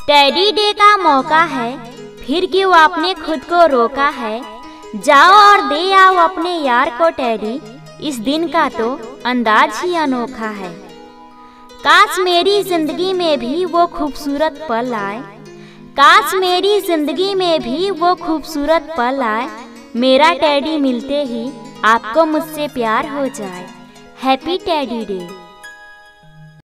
Teddy day का मौका है, फिर क्यों आपने खुद को रोका है। जाओ और दे आओ अपने यार को टेडी, इस दिन का तो अंदाज ही अनोखा है। काश मेरी जिंदगी में भी वो खूबसूरत पल आए, काश मेरी जिंदगी में भी वो खूबसूरत पल आए। मेरा टेडी मिलते ही आपको मुझसे प्यार हो जाए। Happy teddy day.